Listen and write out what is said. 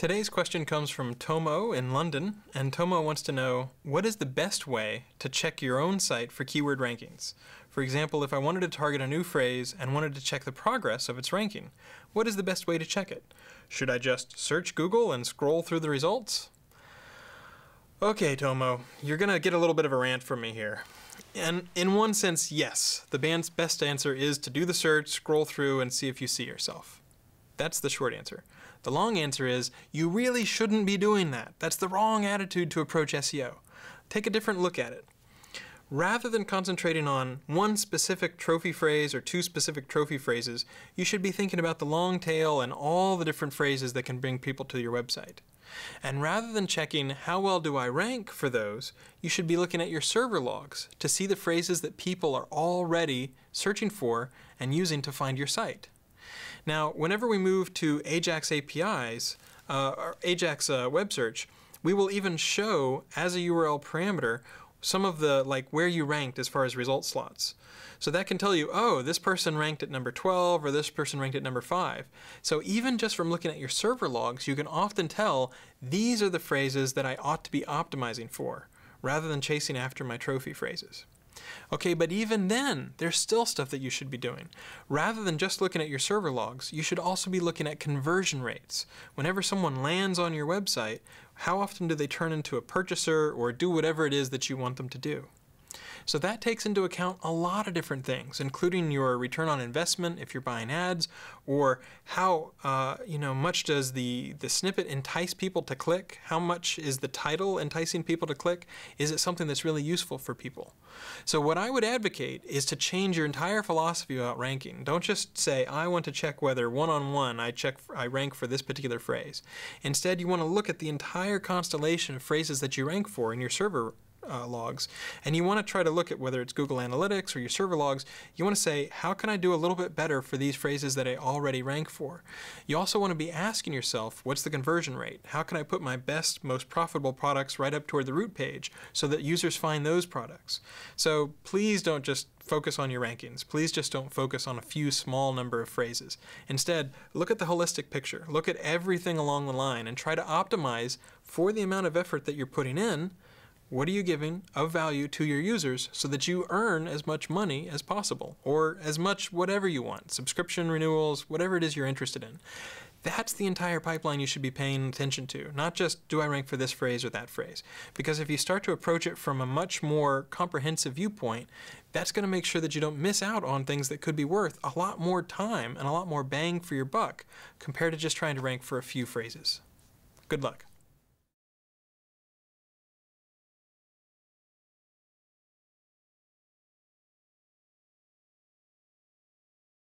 Today's question comes from Tommo in London, and Tommo wants to know, what is the best way to check your own site for keyword rankings? For example, if I wanted to target a new phrase and wanted to check the progress of its ranking, what is the best way to check it? Should I just search Google and scroll through the results? Okay, Tommo, you're going to get a little bit of a rant from me here. And in one sense, yes, the band's best answer is to do the search, scroll through, and see if you see yourself. That's the short answer. The long answer is, you really shouldn't be doing that. That's the wrong attitude to approach SEO. Take a different look at it. Rather than concentrating on one specific trophy phrase or two specific trophy phrases, you should be thinking about the long tail and all the different phrases that can bring people to your website. And rather than checking how well do I rank for those, you should be looking at your server logs to see the phrases that people are already searching for and using to find your site. Now, whenever we move to Ajax APIs, or Ajax web search, we will even show as a URL parameter some of the, where you ranked as far as result slots. So that can tell you, oh, this person ranked at number 12 or this person ranked at number 5. So even just from looking at your server logs, you can often tell these are the phrases that I ought to be optimizing for, rather than chasing after my trophy phrases. Okay, but even then, there's still stuff that you should be doing. Rather than just looking at your server logs, you should also be looking at conversion rates. Whenever someone lands on your website, how often do they turn into a purchaser or do whatever it is that you want them to do? So that takes into account a lot of different things, including your return on investment if you're buying ads, or how much does the snippet entice people to click? How much is the title enticing people to click? Is it something that's really useful for people? So what I would advocate is to change your entire philosophy about ranking. Don't just say, I want to check whether one-on-one I rank for this particular phrase. Instead, you want to look at the entire constellation of phrases that you rank for in your server logs, and you want to try to look at whether it's Google Analytics or your server logs. You want to say, how can I do a little bit better for these phrases that I already rank for? You also want to be asking yourself, what's the conversion rate? How can I put my best, most profitable products right up toward the root page so that users find those products? So please don't just focus on your rankings. Please just don't focus on a few small number of phrases. Instead, look at the holistic picture. Look at everything along the line and try to optimize for the amount of effort that you're putting in. What are you giving of value to your users so that you earn as much money as possible, or as much whatever you want, subscription renewals, whatever it is you're interested in. That's the entire pipeline you should be paying attention to, not just do I rank for this phrase or that phrase. Because if you start to approach it from a much more comprehensive viewpoint, that's going to make sure that you don't miss out on things that could be worth a lot more time and a lot more bang for your buck compared to just trying to rank for a few phrases. Good luck.